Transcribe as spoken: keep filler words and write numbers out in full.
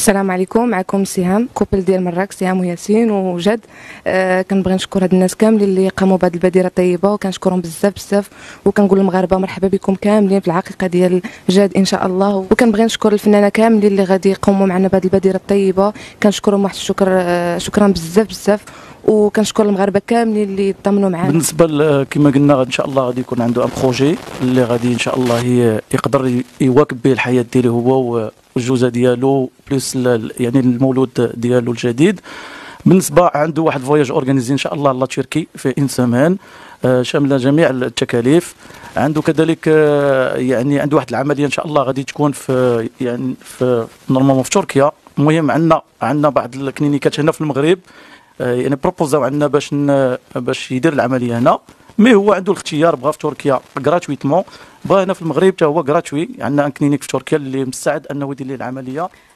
السلام عليكم. معكم سهام كوبل ديال مراك، سهام وياسين وجد. آه كنبغي نشكر هاد الناس كاملين اللي قاموا بهذه البادره الطيبه، وكنشكرهم بزاف بزاف، وكنقول للمغاربه مرحبا بكم كاملين في العقيقه ديال جد ان شاء الله. وكنبغي نشكر الفنانه كاملين اللي غادي يقوموا معنا بهذه البادره الطيبه، كنشكرهم واحد الشكر، آه شكرا بزاف بزاف، وكنشكر المغاربه كاملين اللي طمنوا معنا. بالنسبه كما قلنا ان شاء الله غادي يكون عنده ان بروجي اللي غادي ان شاء الله يقدر يواكب به الحياه ديالو هو والجوزه ديالو بلس يعني المولود ديالو الجديد. بالنسبه عنده واحد فواياج اورغانيزي ان شاء الله لا تركي في ان سمان، شامله جميع التكاليف. عنده كذلك يعني عنده واحد العمليه ان شاء الله غادي تكون في يعني في نورمالمون في تركيا. المهم عندنا عندنا بعض الكلينيكات هنا في المغرب يعني بروبوزاو عندنا باش باش يدير العمليه هنا، مي هو عنده الاختيار، بغا في تركيا غراتويتمون، بغا هنا في المغرب حتى هو غراتوي. عندنا ان كلينيك في تركيا اللي مستعد انه يدير ليه العمليه.